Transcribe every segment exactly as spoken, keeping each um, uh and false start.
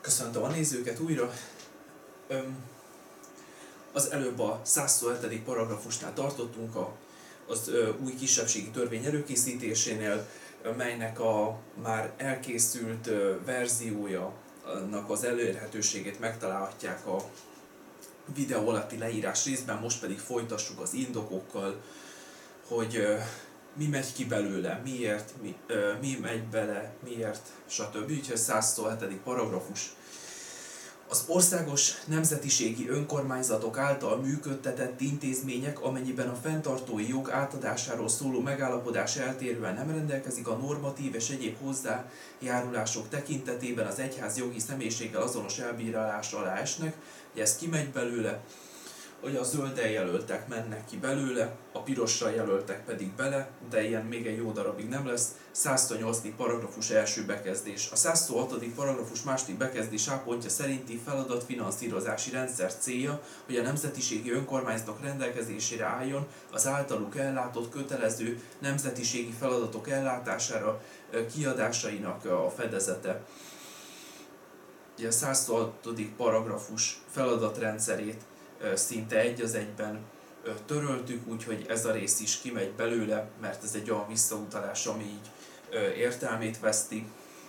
Köszöntöm a nézőket újra. Öm, az előbb a százhuszonhetedik paragrafusnál tartottunk, a, az ö, új kisebbségi törvény előkészítésénél, melynek a már elkészült ö, verziója, annak az elérhetőségét megtalálhatják a videó alatti leírás részben, most pedig folytassuk az indokokkal, hogy ö, mi megy ki belőle, miért, mi, ö, mi megy bele, miért, stb. Úgyhogy százhuszonhetedik paragrafus. Az országos nemzetiségi önkormányzatok által működtetett intézmények, amennyiben a fenntartói jog átadásáról szóló megállapodás eltérően nem rendelkezik, a normatív és egyéb hozzájárulások tekintetében az egyház jogi személyiséggel azonos elbírálás alá esnek, hogy ez kimegy belőle, hogy a zölddel jelöltek mennek ki belőle, a pirossal jelöltek pedig bele, de ilyen még egy jó darabig nem lesz. százhuszonnyolcadik paragrafus első bekezdés. A százhuszonhatodik paragrafus második bekezdés A pontja szerinti feladatfinanszírozási rendszer célja, hogy a nemzetiségi önkormányzatok rendelkezésére álljon az általuk ellátott kötelező nemzetiségi feladatok ellátására kiadásainak a fedezete. Ugye a százhuszonhatodik paragrafus feladatrendszerét szinte egy az egyben töröltük, úgyhogy ez a rész is kimegy belőle, mert ez egy olyan visszautalás, ami így értelmét veszti.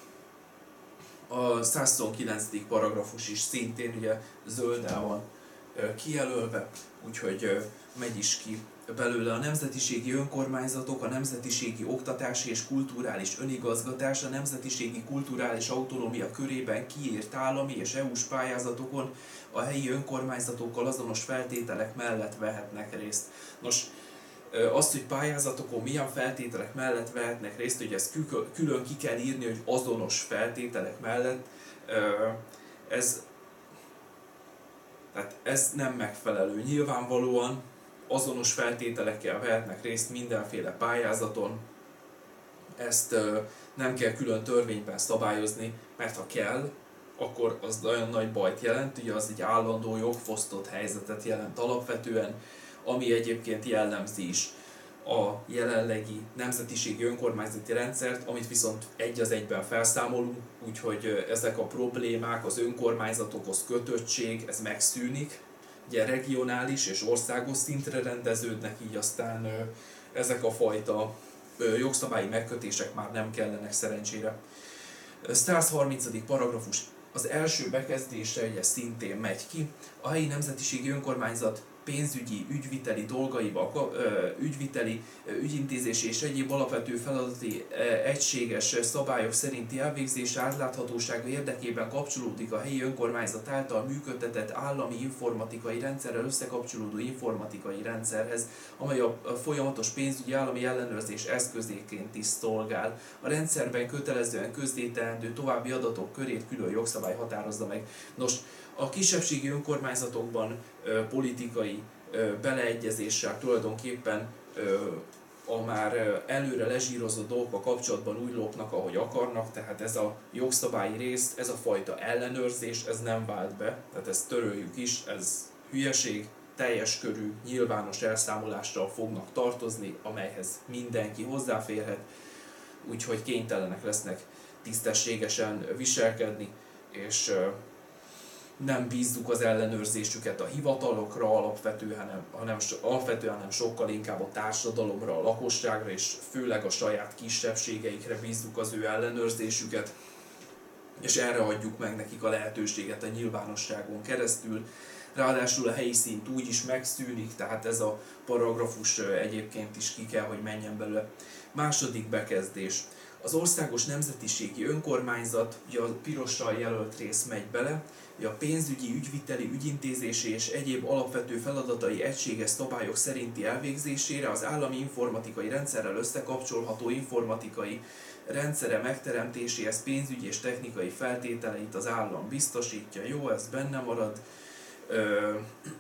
A százhuszonkilencedik paragrafus is szintén ugye zölddel van kijelölve, úgyhogy megy is ki belőle. A nemzetiségi önkormányzatok, a nemzetiségi oktatási és kulturális önigazgatás, a nemzetiségi kulturális autonómia körében kiírt állami és é u-s pályázatokon a helyi önkormányzatokkal azonos feltételek mellett vehetnek részt. Nos, azt, hogy pályázatokon milyen feltételek mellett vehetnek részt, hogy ezt külön ki kell írni, hogy azonos feltételek mellett, ez, tehát ez nem megfelelő. Nyilvánvalóan azonos feltételekkel vehetnek részt mindenféle pályázaton, ezt nem kell külön törvényben szabályozni, mert ha kell, akkor az nagyon nagy bajt jelent, ugye az egy állandó jogfosztott helyzetet jelent alapvetően, ami egyébként jellemzi is a jelenlegi nemzetiségi önkormányzati rendszert, amit viszont egy az egyben felszámolunk, úgyhogy ezek a problémák, az önkormányzatokhoz kötöttség, ez megszűnik, ugye regionális és országos szintre rendeződnek, így aztán ezek a fajta jogszabályi megkötések már nem kellenek szerencsére. százharmincadik paragrafus. Az első bekezdése ugye szintén megy ki. A helyi nemzetiségi önkormányzat pénzügyi, ügyviteli dolgaival, ügyviteli, ügyintézési és egyéb alapvető feladati egységes szabályok szerinti elvégzés átláthatósága érdekében kapcsolódik a helyi önkormányzat által működtetett állami informatikai rendszerrel összekapcsolódó informatikai rendszerhez, amely a folyamatos pénzügyi állami ellenőrzés eszközéként is szolgál. A rendszerben kötelezően közzéteendő további adatok körét külön jogszabály határozza meg. Nos, a kisebbségi önkormányzatokban ö, politikai ö, beleegyezéssel tulajdonképpen ö, a már előre lezsírozott dolgokkal kapcsolatban úgy lopnak, ahogy akarnak, tehát ez a jogszabályi rész, ez a fajta ellenőrzés, ez nem vált be, tehát ezt töröljük is, ez hülyeség, teljes körű, nyilvános elszámolással fognak tartozni, amelyhez mindenki hozzáférhet, úgyhogy kénytelenek lesznek tisztességesen viselkedni, és ö, nem bízzuk az ellenőrzésüket a hivatalokra alapvetően, hanem, hanem, alapvetően, hanem sokkal inkább a társadalomra, a lakosságra, és főleg a saját kisebbségeikre bízzuk az ő ellenőrzésüket, és erre adjuk meg nekik a lehetőséget a nyilvánosságon keresztül. Ráadásul a helyi szint úgy is megszűnik, tehát ez a paragrafus egyébként is ki kell, hogy menjen belőle. Második bekezdés. Az országos nemzetiségi önkormányzat, ugye a pirossal jelölt rész megy bele, hogy a pénzügyi, ügyviteli, ügyintézési és egyéb alapvető feladatai egységes szabályok szerinti elvégzésére az állami informatikai rendszerrel összekapcsolható informatikai rendszere megteremtéséhez pénzügyi és technikai feltételeit az állam biztosítja. Jó, ez benne marad. Ö,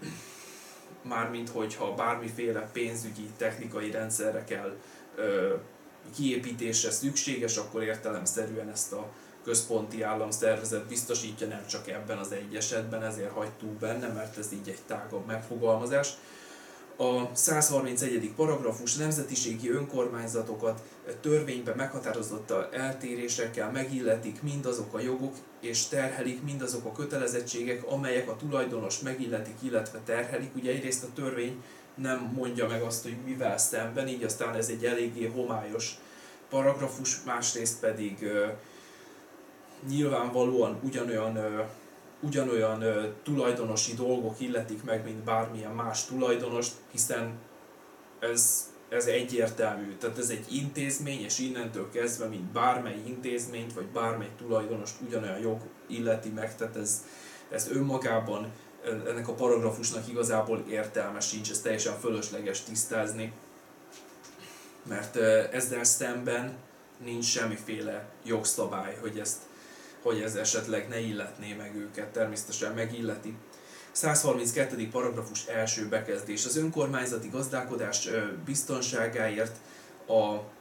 mármint hogyha bármiféle pénzügyi, technikai rendszerre kell ö, kiépítésre szükséges, akkor értelemszerűen ezt a központi államszervezet biztosítja, nem csak ebben az egy esetben, ezért hagytuk benne, mert ez így egy tágabb megfogalmazás. A száz harmincegyedik paragrafus nemzetiségi önkormányzatokat törvényben meghatározott eltérésekkel megilletik mindazok a jogok és terhelik mindazok a kötelezettségek, amelyek a tulajdonost megilletik, illetve terhelik. Ugye egyrészt a törvény nem mondja meg azt, hogy mivel szemben, így aztán ez egy eléggé homályos paragrafus, másrészt pedig uh, nyilvánvalóan ugyanolyan uh, ugyanolyan uh, tulajdonosi dolgok illetik meg, mint bármilyen más tulajdonost, hiszen ez, ez egyértelmű. Tehát ez egy intézmény, és innentől kezdve, mint bármely intézményt, vagy bármely tulajdonost ugyanolyan jog illeti meg, tehát ez, ez önmagában ennek a paragrafusnak igazából értelme sincs, ez teljesen fölösleges tisztázni, mert uh, ezzel szemben nincs semmiféle jogszabály, hogy ezt hogy ez esetleg ne illetné meg őket, természetesen megilleti. száz harminckettedik paragrafus első bekezdés. Az önkormányzati gazdálkodás biztonságáért a,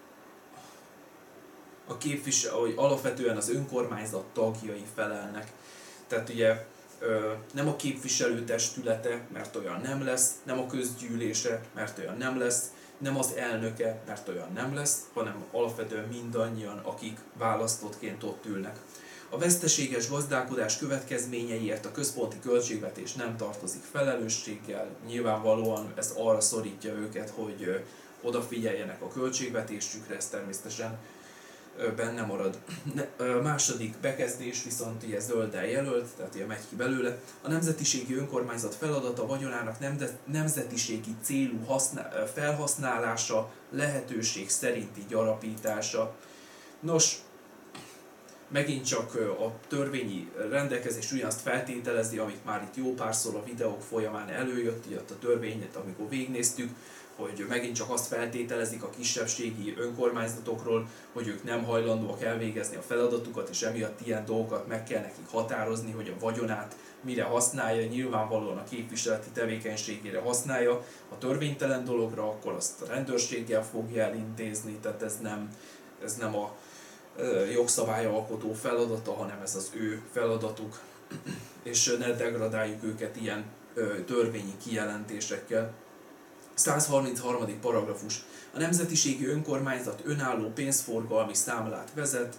a képviselő, hogy alapvetően az önkormányzat tagjai felelnek. Tehát ugye nem a képviselő testülete, mert olyan nem lesz, nem a közgyűlése, mert olyan nem lesz, nem az elnöke, mert olyan nem lesz, hanem alapvetően mindannyian, akik választottként ott ülnek. A veszteséges gazdálkodás következményeiért a központi költségvetés nem tartozik felelősséggel, nyilvánvalóan ez arra szorítja őket, hogy odafigyeljenek a költségvetésükre, ez természetesen benne marad. A második bekezdés viszont ugye zölddel jelölt, tehát ugye megy ki belőle. A nemzetiségi önkormányzat feladata vagyonának nemzetiségi célú felhasználása, lehetőség szerinti gyarapítása. Nos, megint csak a törvényi rendelkezés ugyanazt feltételezi, amit már itt jó párszor a videók folyamán előjött, itt a törvényt, amikor végignéztük, hogy megint csak azt feltételezik a kisebbségi önkormányzatokról, hogy ők nem hajlandóak elvégezni a feladatukat, és emiatt ilyen dolgokat meg kell nekik határozni, hogy a vagyonát mire használja, nyilvánvalóan a képviseleti tevékenységére használja. Ha törvénytelen dologra, akkor azt a rendőrséggel fogja elintézni, tehát ez nem, ez nem a jogszabályalkotó feladata, hanem ez az ő feladatuk, és ne degradáljuk őket ilyen törvényi kijelentésekkel. száz harmincharmadik paragrafus. A nemzetiségi önkormányzat önálló pénzforgalmi számlát vezet.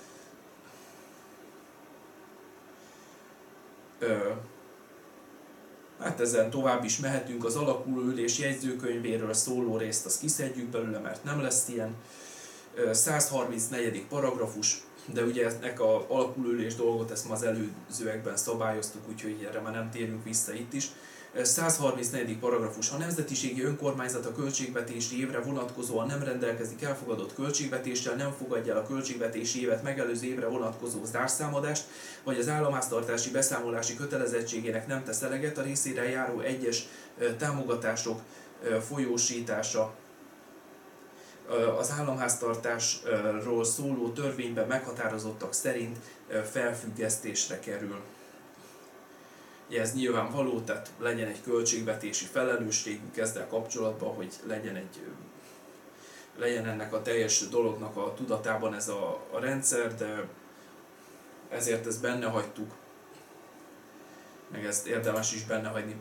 Ö, hát ezen tovább is mehetünk, az alakulóülés jegyzőkönyvéről szóló részt azt kiszedjük belőle, mert nem lesz ilyen. száz harmincnegyedik paragrafus, de ugye ennek az alakulóülés dolgot ezt ma az előzőekben szabályoztuk, úgyhogy erre már nem térünk vissza itt is. száz harmincnegyedik paragrafus. Ha nemzetiségi önkormányzat a költségvetési évre vonatkozóan nem rendelkezik elfogadott költségvetéssel, nem fogadja el a költségvetési évet megelőző évre vonatkozó zárszámadást, vagy az államháztartási beszámolási kötelezettségének nem tesz eleget, a részére járó egyes támogatások folyósítása az államháztartásról szóló törvényben meghatározottak szerint felfüggesztésre kerül. Ugye ez nyilvánvaló, tehát legyen egy költségvetési felelősségük ezzel kapcsolatban, hogy legyen, egy, legyen ennek a teljes dolognak a tudatában ez a, a rendszer, de ezért ezt benne hagytuk, meg ezt érdemes is benne hagyni.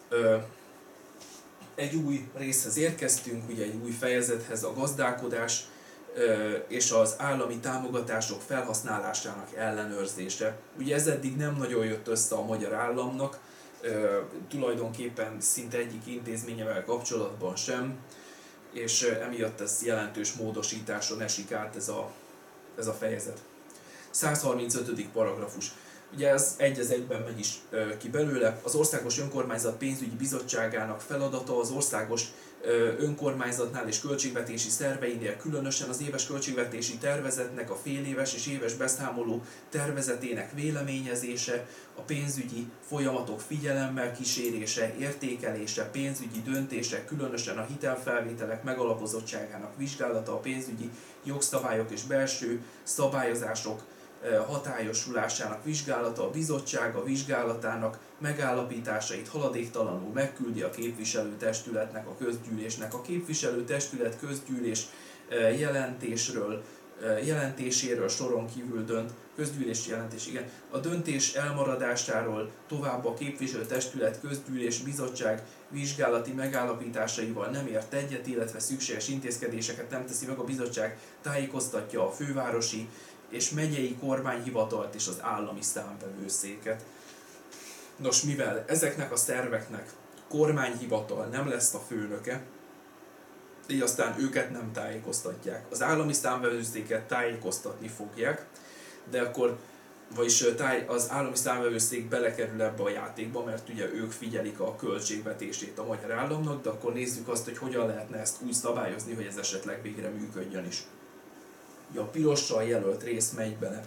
Egy új részhez érkeztünk, ugye egy új fejezethez, a gazdálkodás és az állami támogatások felhasználásának ellenőrzése. Ugye ez eddig nem nagyon jött össze a magyar államnak, tulajdonképpen szinte egyik intézményevel kapcsolatban sem, és emiatt ez jelentős módosításon esik át ez a, ez a fejezet. száz harmincötödik paragrafus. Ugye ez egy az egyben megy is ki belőle. Az Országos Önkormányzat Pénzügyi Bizottságának feladata az országos önkormányzatnál és költségvetési szerveinél különösen az éves költségvetési tervezetnek a féléves és éves beszámoló tervezetének véleményezése, a pénzügyi folyamatok figyelemmel kísérése, értékelése, pénzügyi döntések, különösen a hitelfelvételek megalapozottságának vizsgálata, a pénzügyi jogszabályok és belső szabályozások hatályosulásának vizsgálata, a bizottság a vizsgálatának megállapításait haladéktalanul megküldi a képviselőtestületnek, a közgyűlésnek. A képviselőtestület közgyűlés jelentésről jelentéséről soron kívül dönt, közgyűlési jelentés, igen, a döntés elmaradásáról tovább a képviselőtestület közgyűlés bizottság vizsgálati megállapításaival nem ért egyet, illetve szükséges intézkedéseket nem teszi meg, a bizottság tájékoztatja a fővárosi és megyei kormányhivatalt és az állami számvevőszéket. Nos, mivel ezeknek a szerveknek kormányhivatal nem lesz a főnöke, így aztán őket nem tájékoztatják. Az állami számvevőszéket tájékoztatni fogják, de akkor, vagyis az állami számvevőszék belekerül ebbe a játékba, mert ugye ők figyelik a költségvetését a magyar államnak, de akkor nézzük azt, hogy hogyan lehetne ezt úgy szabályozni, hogy ez esetleg végre működjön is. Ugye a pirossal jelölt rész megy bele.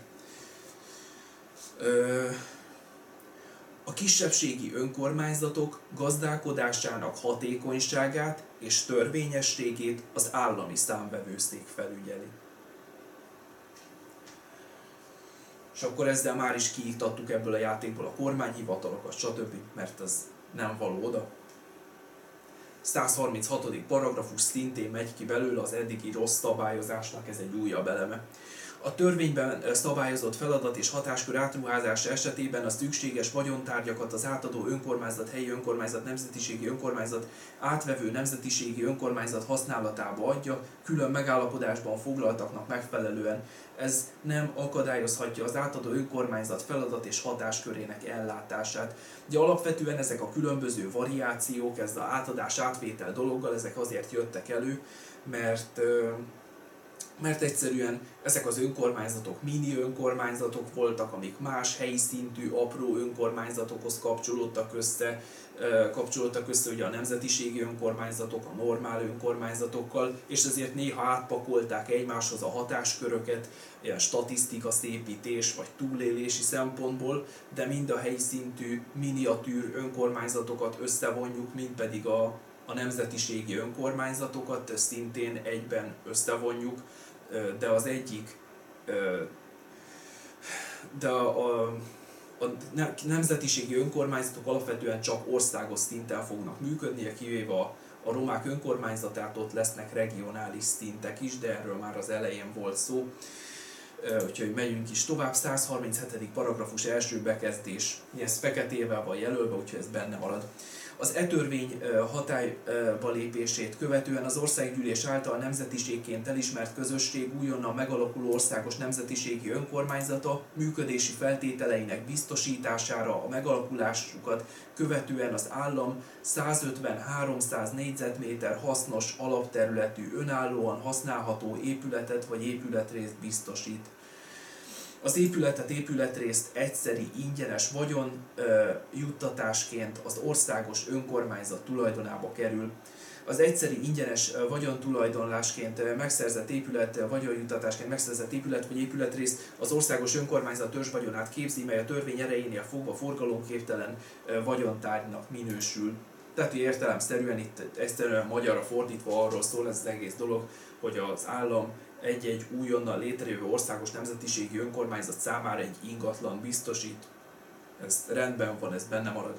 Ö, A kisebbségi önkormányzatok gazdálkodásának hatékonyságát és törvényességét az állami számvevőszék felügyeli. És akkor ezzel már is kiiktattuk ebből a játékból a kormányhivatalokat, stb., mert az nem való oda. száz harminchatodik paragrafus szintén megy ki belőle az eddigi rossz szabályozásnak, ez egy újabb eleme. A törvényben szabályozott feladat és hatáskör átruházása esetében a szükséges vagyontárgyakat az átadó önkormányzat, helyi önkormányzat, nemzetiségi önkormányzat, átvevő nemzetiségi önkormányzat használatába adja, külön megállapodásban foglaltaknak megfelelően. Ez nem akadályozhatja az átadó önkormányzat feladat és hatáskörének ellátását. Ugye alapvetően ezek a különböző variációk, ez az átadás-átvétel dologgal, ezek azért jöttek elő, mert mert egyszerűen ezek az önkormányzatok mini önkormányzatok voltak, amik más helyi szintű, apró önkormányzatokhoz kapcsolódtak össze, kapcsolódtak össze ugye a nemzetiségi önkormányzatok, a normál önkormányzatokkal, és ezért néha átpakolták egymáshoz a hatásköröket, ilyen statisztika, szépítés vagy túlélési szempontból, de mind a helyi szintű miniatűr önkormányzatokat összevonjuk, mind pedig a, a nemzetiségi önkormányzatokat szintén egyben összevonjuk, de az egyik, de a, a, a nemzetiségi önkormányzatok alapvetően csak országos szinten fognak működni, kivéve a, a romák önkormányzatát, ott lesznek regionális szintek is, de erről már az elején volt szó. Úgyhogy megyünk is tovább, száz harminchetedik paragrafus első bekezdés, ez feketével van jelölve, úgyhogy ez benne marad. Az e-törvény hatályba lépését követően az országgyűlés által nemzetiségként elismert közösség újonnan megalakuló országos nemzetiségi önkormányzata működési feltételeinek biztosítására a megalakulásukat követően az állam százötven-háromszáz négyzetméter hasznos alapterületű önállóan használható épületet vagy épületrészt biztosít. Az épületet, épületrészt egyszeri ingyenes vagyon ö, juttatásként az országos önkormányzat tulajdonába kerül. Az egyszeri ingyenes vagyontulajdonlásként megszerzett épület, vagyonjuttatásként megszerzett épület vagy épületrész az országos önkormányzat törzsvagyonát képzi, mely a törvény erejénél fogva forgalomképtelen vagyontárgynak minősül. Tehát értelemszerűen itt egyszerűen magyarra fordítva arról szól ez az egész dolog, hogy az állam egy-egy újonnan létrejövő országos nemzetiségi önkormányzat számára egy ingatlan biztosít. Ez rendben van, ez benne marad.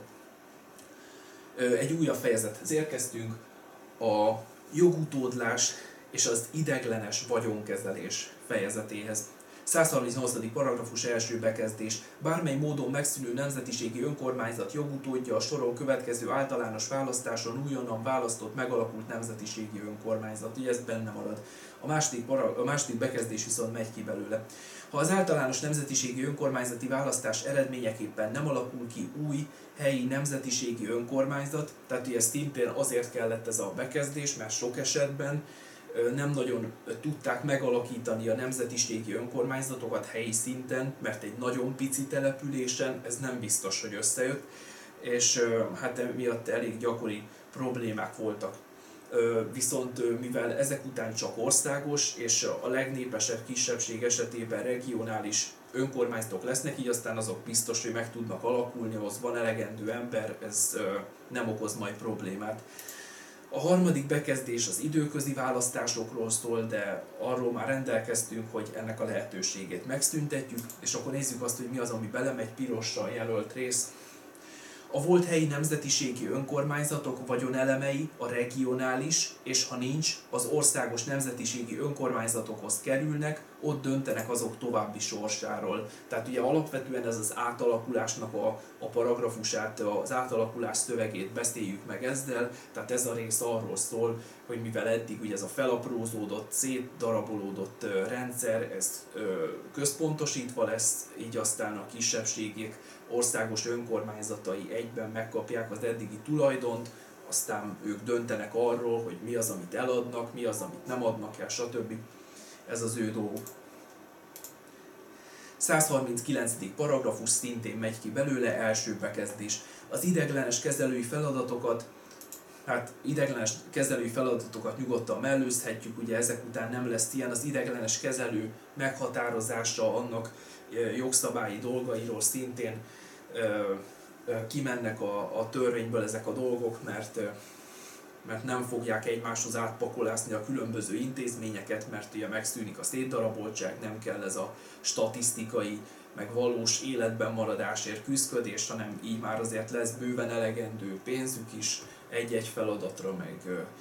Egy újabb fejezethez érkeztünk, a jogutódlás és az ideiglenes vagyonkezelés fejezetéhez. száz harmincnyolcadik paragrafus első bekezdés. Bármely módon megszűnő nemzetiségi önkormányzat jogutódja a soron következő általános választáson újonnan választott megalakult nemzetiségi önkormányzat. Ugye ez benne marad. A második, para, a második bekezdés viszont megy ki belőle. Ha az általános nemzetiségi önkormányzati választás eredményeképpen nem alakul ki új helyi nemzetiségi önkormányzat, tehát ugye szintén azért kellett ez a bekezdés, mert sok esetben nem nagyon tudták megalakítani a nemzetiségi önkormányzatokat helyi szinten, mert egy nagyon pici településen ez nem biztos, hogy összejött, és hát emiatt elég gyakori problémák voltak. Viszont mivel ezek után csak országos, és a legnépesebb kisebbség esetében regionális önkormányzatok lesznek, így aztán azok biztos, hogy meg tudnak alakulni, ahhoz van elegendő ember, ez nem okoz majd problémát. A harmadik bekezdés az időközi választásokról szól, de arról már rendelkeztünk, hogy ennek a lehetőségét megszüntetjük, és akkor nézzük azt, hogy mi az, ami belemegy pirossal jelölt rész. A volt helyi nemzetiségi önkormányzatok vagyonelemei a regionális, és ha nincs, az országos nemzetiségi önkormányzatokhoz kerülnek, ott döntenek azok további sorsáról. Tehát ugye alapvetően ez az átalakulásnak a, a paragrafusát, az átalakulás szövegét beszéljük meg ezzel, tehát ez a rész arról szól, hogy mivel eddig ugye ez a felaprózódott, szétdarabolódott rendszer, ez központosítva lesz, így aztán a kisebbségek országos önkormányzatai egyben megkapják az eddigi tulajdont, aztán ők döntenek arról, hogy mi az, amit eladnak, mi az, amit nem adnak el, stb. Ez az ő dolguk. százharminckilencedik paragrafus szintén megy ki belőle, első bekezdés. Az ideiglenes kezelői feladatokat, hát ideiglenes kezelői feladatokat nyugodtan mellőzhetjük, ugye ezek után nem lesz ilyen, az ideiglenes kezelő meghatározása, annak jogszabályi dolgairól szintén kimennek a, a törvényből ezek a dolgok, mert, mert nem fogják egymáshoz átpakolászni a különböző intézményeket, mert ugye megszűnik a szétdaraboltság, nem kell ez a statisztikai, meg valós életben maradásért küzdködés, hanem így már azért lesz bőven elegendő pénzük is egy-egy feladatra, meg,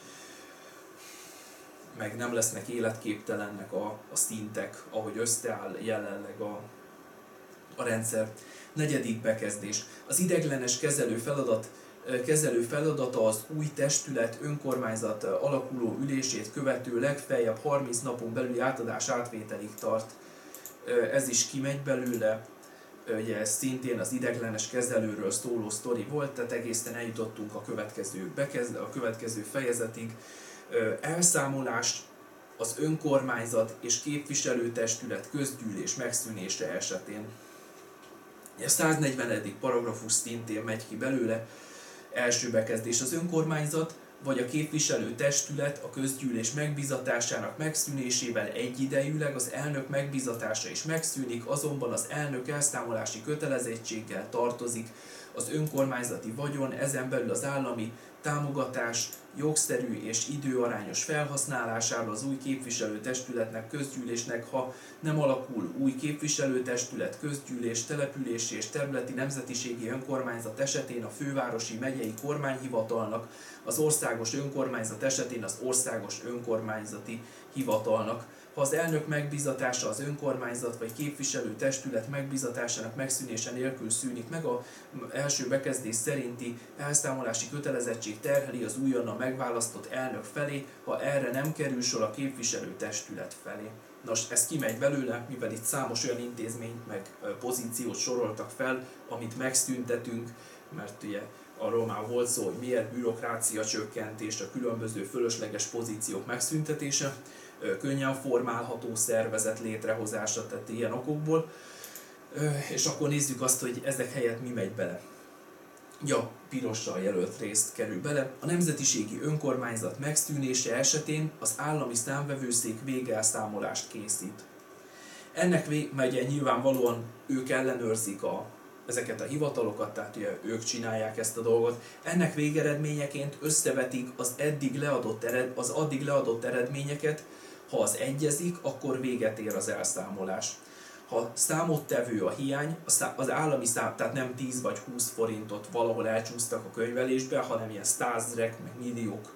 meg nem lesznek életképtelennek a, a szintek, ahogy összeáll jelenleg a, a rendszer. Negyedik bekezdés. Az ideiglenes kezelő feladat kezelő feladata az új testület önkormányzat alakuló ülését követő legfeljebb harminc napon belüli átadás átvételig tart. Ez is kimegy belőle, ugye ez szintén az ideiglenes kezelőről szóló sztori volt, tehát egészen eljutottunk a következő, bekezd, a következő fejezetig. Elszámolást az önkormányzat és képviselőtestület közgyűlés megszűnése esetén. A száznegyvenedik paragrafus szintén megy ki belőle, első bekezdés. Az önkormányzat vagy a képviselő testület a közgyűlés megbízatásának megszűnésével egyidejűleg az elnök megbízatása is megszűnik, azonban az elnök elszámolási kötelezettséggel tartozik az önkormányzati vagyon, ezen belül az állami támogatás jogszerű és időarányos felhasználására az új képviselőtestületnek, közgyűlésnek, ha nem alakul új képviselőtestület, közgyűlés, települési és területi nemzetiségi önkormányzat esetén a fővárosi megyei kormányhivatalnak, az országos önkormányzat esetén az országos önkormányzati hivatalnak. Ha az elnök megbízatása az önkormányzat vagy képviselőtestület megbízatásának megszűnése nélkül szűnik meg, az első bekezdés szerinti elszámolási kötelezettség terheli az újonnan megválasztott elnök felé, ha erre nem kerül sor a képviselőtestület felé. Nos, ez kimegy belőle, mivel itt számos olyan intézményt meg pozíciót soroltak fel, amit megszüntetünk, mert ugye arról már volt szó, hogy miért bürokrácia csökkentés, a különböző fölösleges pozíciók megszüntetése, könnyen formálható szervezet létrehozása, tehát ilyen okokból. És akkor nézzük azt, hogy ezek helyett mi megy bele. Ja, pirossal jelölt részt kerül bele. A nemzetiségi önkormányzat megszűnése esetén az állami számvevőszék végelszámolást készít. Ennek vég, ugye nyilvánvalóan ők ellenőrzik a, ezeket a hivatalokat, tehát ugye ők csinálják ezt a dolgot. Ennek végeredményeként összevetik az, eddig leadott ered, az addig leadott eredményeket, ha az egyezik, akkor véget ér az elszámolás. Ha számottevő a hiány, az állami szám, tehát nem tíz vagy húsz forintot valahol elcsúsztak a könyvelésbe, hanem ilyen százrek, meg milliók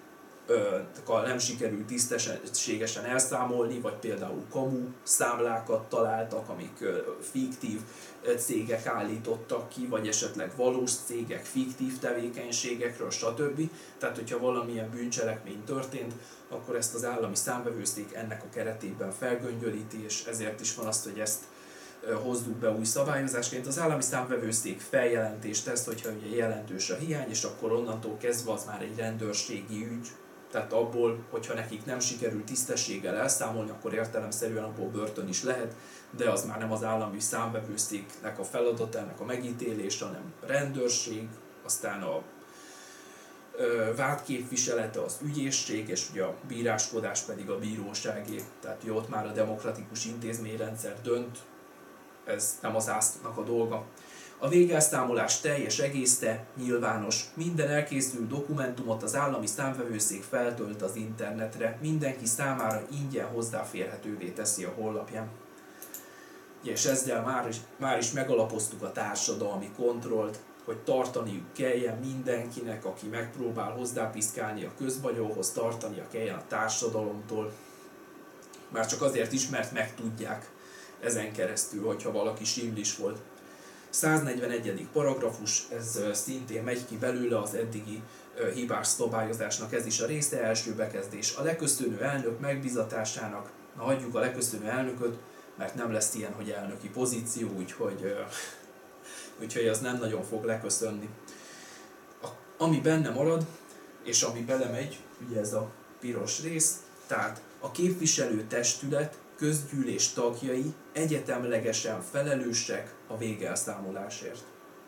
nem sikerült tisztességesen elszámolni, vagy például kamu számlákat találtak, amik fiktív cégek állítottak ki, vagy esetleg valós cégek fiktív tevékenységekről, stb. Tehát, hogyha valamilyen bűncselekmény történt, akkor ezt az állami számvevőszék ennek a keretében felgöngyölíti, és ezért is van azt, hogy ezt hozzuk be új szabályozásként. Az állami számvevőszék feljelentést tesz, hogyha ugye jelentős a hiány, és akkor onnantól kezdve az már egy rendőrségi ügy, tehát abból, hogyha nekik nem sikerül tisztességgel elszámolni, akkor értelemszerűen abból börtön is lehet, de az már nem az állami számvevőszéknek a feladata, ennek a megítélése, hanem rendőrség, aztán a vádképviselete az ügyészség, és ugye a bíráskodás pedig a bíróságé. Tehát ugye ott már a demokratikus intézményrendszer dönt, ez nem az ásznak a dolga. A végelszámolás teljes egésze nyilvános, minden elkészült dokumentumot az állami számvevőszék feltölt az internetre, mindenki számára ingyen hozzáférhetővé teszi a honlapján. És ezzel már is, már is megalapoztuk a társadalmi kontrollt, hogy tartaniuk kelljen mindenkinek, aki megpróbál hozzápiszkálni a közvagyonhoz, tartania kelljen a társadalomtól. Már csak azért is, mert megtudják ezen keresztül, hogyha valaki simlis volt. száznegyvenegyedik paragrafus, ez szintén megy ki belőle az eddigi hibás szabályozásnak, ez is a része, első bekezdés. A leköszönő elnök megbizatásának, na hagyjuk a leköszönő elnököt, mert nem lesz ilyen, hogy elnöki pozíció, úgyhogy, úgyhogy az nem nagyon fog leköszönni. A, ami benne marad, és ami belemegy, ugye ez a piros rész, tehát a képviselő testület közgyűlés tagjai egyetemlegesen felelősek a végelszámolásért.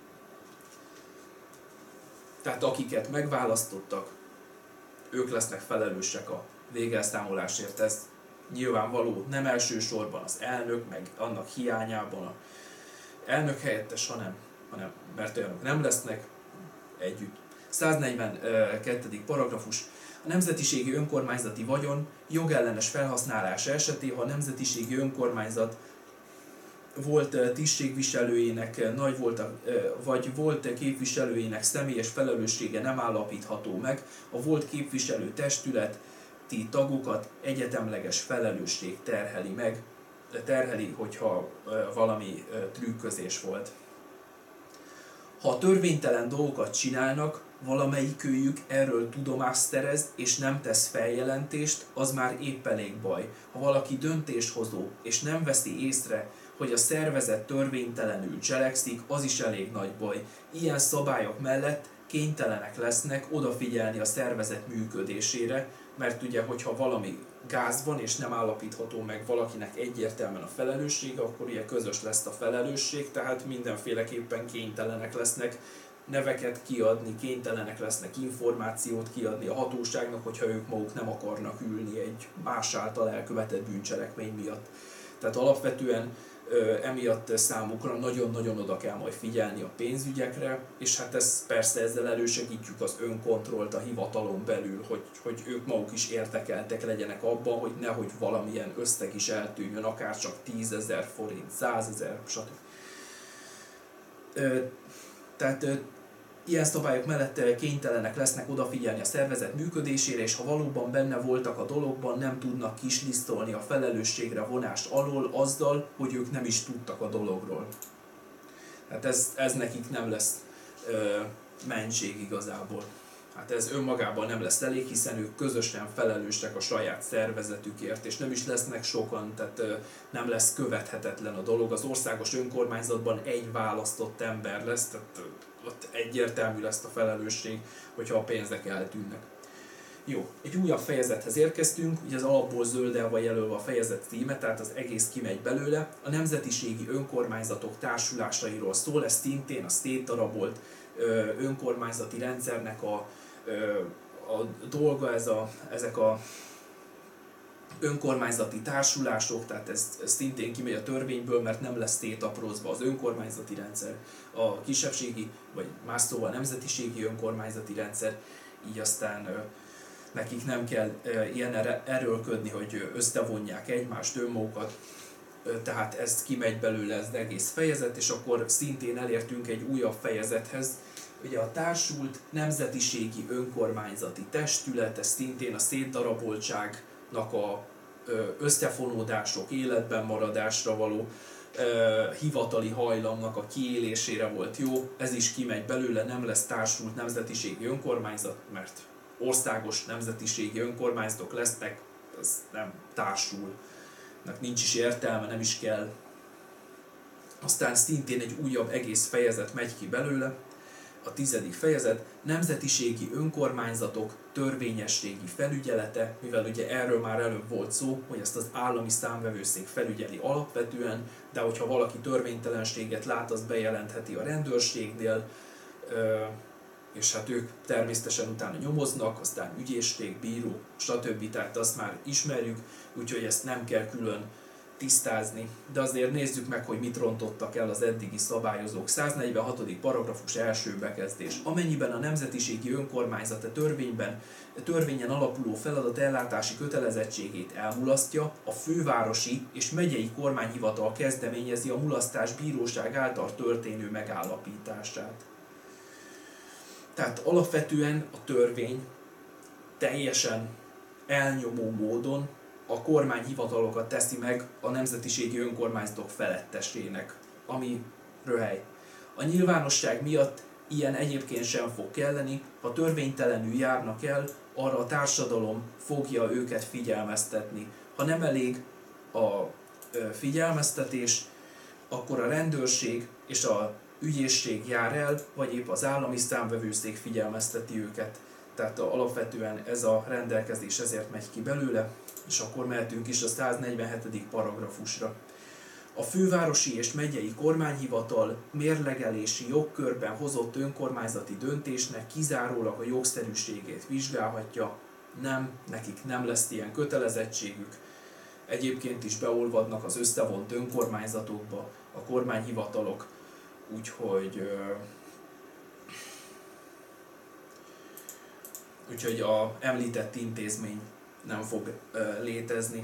Tehát akiket megválasztottak, ők lesznek felelősek a végelszámolásért. Ez nyilvánvaló, nem elsősorban az elnök, meg annak hiányában a elnök helyettes, hanem, hanem mert olyanok nem lesznek együtt. száznegyvenkettedik paragrafus. A nemzetiségi önkormányzati vagyon jogellenes felhasználása esetén, ha a nemzetiségi önkormányzat volt tisztségviselőjének, nagy volt, vagy volt képviselőjének személyes felelőssége nem állapítható meg, a volt képviselő testületi tagokat egyetemleges felelősség terheli meg, terheli, hogyha valami trükközés volt. Ha törvénytelen dolgokat csinálnak, valamelyikőjük erről tudomást szerez és nem tesz feljelentést, az már épp elég baj. Ha valaki döntéshozó és nem veszi észre, hogy a szervezet törvénytelenül cselekszik, az is elég nagy baj. Ilyen szabályok mellett kénytelenek lesznek odafigyelni a szervezet működésére, mert ugye, hogyha valami gáz van és nem állapítható meg valakinek egyértelműen a felelőssége, akkor ugye közös lesz a felelősség, tehát mindenféleképpen kénytelenek lesznek neveket kiadni, kénytelenek lesznek információt kiadni a hatóságnak, hogyha ők maguk nem akarnak ülni egy más által elkövetett bűncselekmény miatt. Tehát alapvetően emiatt számukra nagyon-nagyon oda kell majd figyelni a pénzügyekre, és hát ez persze ezzel elősegítjük az önkontrollt a hivatalon belül, hogy, hogy ők maguk is érdekeltek legyenek abban, hogy nehogy valamilyen összeg is eltűnjön, akár csak tízezer forint, százezer, stb. Tehát ilyen szabályok mellett kénytelenek lesznek odafigyelni a szervezet működésére, és ha valóban benne voltak a dologban, nem tudnak kislisztolni a felelősségre vonást alól azzal, hogy ők nem is tudtak a dologról. Hát ez, ez nekik nem lesz ö, mentség igazából. Hát ez önmagában nem lesz elég, hiszen ők közösen felelősek a saját szervezetükért, és nem is lesznek sokan, tehát ö, nem lesz követhetetlen a dolog. Az országos önkormányzatban egy választott ember lesz, tehát ö, ott egyértelmű lesz a felelősség, hogyha a pénzek eltűnnek. Jó, egy újabb fejezethez érkeztünk, ugye az alapból zölddel van jelölve a fejezet címe, tehát az egész kimegy belőle. A nemzetiségi önkormányzatok társulásairól szól, ez szintén a szétdarabolt önkormányzati rendszernek a, a dolga, ez a, ezek a önkormányzati társulások, tehát ez, ez szintén kimegy a törvényből, mert nem lesz szétaprózva az önkormányzati rendszer, a kisebbségi, vagy más szóval nemzetiségi önkormányzati rendszer, így aztán nekik nem kell ilyen erőlködni, hogy összevonják egymást, önmagukat, tehát ez kimegy belőle ez az egész fejezet, és akkor szintén elértünk egy újabb fejezethez, ugye a társult nemzetiségi önkormányzati testület, ez szintén a szétdaraboltságnak a összefonódások, életben maradásra való hivatali hajlamnak a kiélésére volt jó, ez is kimegy belőle, nem lesz társult nemzetiségi önkormányzat, mert országos nemzetiségi önkormányzatok lesznek, ez nem társul, nincs is értelme, nem is kell. Aztán szintén egy újabb egész fejezet megy ki belőle, a tizedik fejezet, nemzetiségi önkormányzatok törvényességi felügyelete, mivel ugye erről már előbb volt szó, hogy ezt az állami számvevőszék felügyeli alapvetően, de hogyha valaki törvénytelenséget lát, az bejelentheti a rendőrségnél, és hát ők természetesen utána nyomoznak, aztán ügyészség, bíró, stb. Tehát azt már ismerjük, úgyhogy ezt nem kell külön tisztázni. De azért nézzük meg, hogy mit rontottak el az eddigi szabályozók. száznegyvenhatodik paragrafus első bekezdés. Amennyiben a nemzetiségi önkormányzat a törvényben, a törvényen alapuló feladat ellátási kötelezettségét elmulasztja, a fővárosi és megyei kormányhivatal kezdeményezi a mulasztás bíróság által történő megállapítását. Tehát alapvetően a törvény teljesen elnyomó módon a kormányhivatalokat teszi meg a nemzetiségi önkormányzatok felettesének, ami röhely. A nyilvánosság miatt ilyen egyébként sem fog kelleni, ha törvénytelenül járnak el, arra a társadalom fogja őket figyelmeztetni. Ha nem elég a figyelmeztetés, akkor a rendőrség és a ügyészség jár el, vagy épp az állami számvevőszék figyelmezteti őket. Tehát alapvetően ez a rendelkezés ezért megy ki belőle, és akkor mehetünk is a száznegyvenhetedik paragrafusra. A fővárosi és megyei kormányhivatal mérlegelési jogkörben hozott önkormányzati döntésnek kizárólag a jogszerűségét vizsgálhatja, nem, nekik nem lesz ilyen kötelezettségük. Egyébként is beolvadnak az összevont önkormányzatokba a kormányhivatalok, úgyhogy, úgyhogy a említett intézmény nem fog létezni.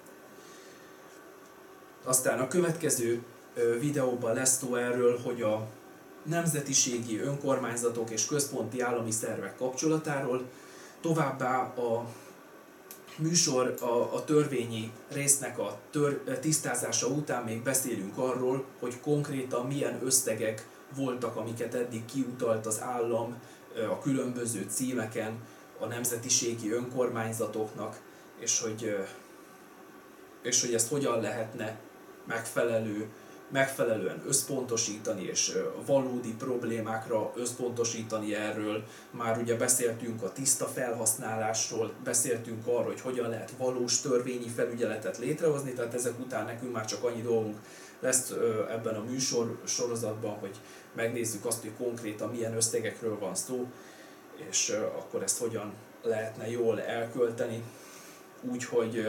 Aztán a következő videóban lesz szó erről, hogy a nemzetiségi önkormányzatok és központi állami szervek kapcsolatáról, továbbá a műsor a, a törvényi résznek a tör, tisztázása után még beszélünk arról, hogy konkrétan milyen összegek voltak, amiket eddig kiutalt az állam a különböző címeken a nemzetiségi önkormányzatoknak, és hogy, és hogy ezt hogyan lehetne megfelelő, megfelelően összpontosítani, és valódi problémákra összpontosítani erről. Már ugye beszéltünk a tiszta felhasználásról, beszéltünk arról, hogy hogyan lehet valós törvényi felügyeletet létrehozni, tehát ezek után nekünk már csak annyi dolgunk lesz ebben a műsor sorozatban, hogy megnézzük azt, hogy konkrétan milyen összegekről van szó, és akkor ezt hogyan lehetne jól elkölteni, úgyhogy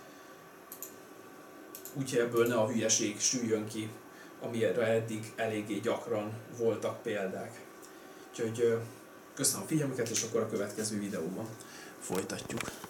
úgyhogy ebből ne a hülyeség süljön ki, amire eddig eléggé gyakran voltak példák. Úgyhogy köszönöm a figyelmüket, és akkor a következő videóban folytatjuk.